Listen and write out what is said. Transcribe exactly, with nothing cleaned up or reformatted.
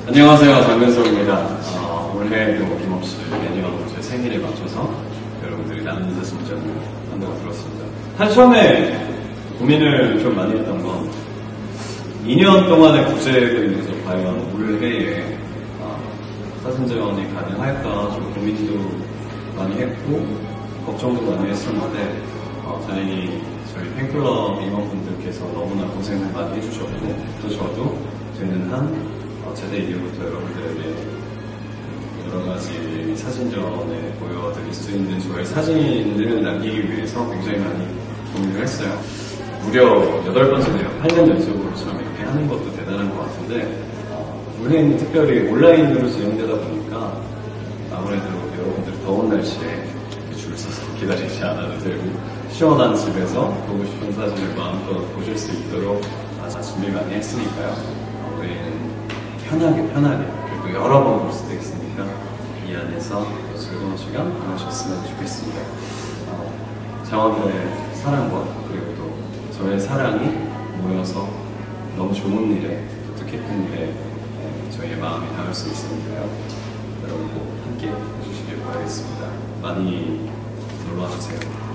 안녕하세요, 장근석입니다. 어, 올해도 어김없이 매년 제 생일에 맞춰서 여러분들이 나는 사진전을 한다고 들었습니다. 사실 처음에 고민을 좀 많이 했던 건 이 년 동안의 부재로 인해서 과연 올해에 어, 사진전이 가능할까 좀 고민도 많이 했고 걱정도 많이 했었는데 어, 다행히 저희 팬클럽 임원분들께서 너무나 고생을 많이 해주셨고 또 저도 되는 한 어, 제대 이후부터 여러분들에게 여러 가지 사진전에 보여드릴 수 있는 저의 사진을 남기기 위해서 굉장히 많이 고민을 했어요. 무려 여덟 번째네요. 팔 년 연속으로처럼 이렇게 하는 것도 대단한 것 같은데 어, 올해는 특별히 온라인으로 진행되다 보니까 아무래도 여러분들 더운 날씨에 줄 서서 기다리지 않아도 되고 시원한 집에서 보고 싶은 사진을 마음껏 보실 수 있도록 아주 준비 많이 했으니까요. 어, 우리는 편하게 편하게 그리고 여러 번 볼 수도 있으니까 이 안에서 즐거운 시간 보내셨으면 좋겠습니다. 어, 장원들의 사랑과 그리고 또 저의 사랑이 모여서 너무 좋은 일에 또 뜻깊은 일에 저희의 마음이 닿을 수 있으니까요. 여러분 꼭 함께 해주시길 바라겠습니다. 많이 놀러와주세요.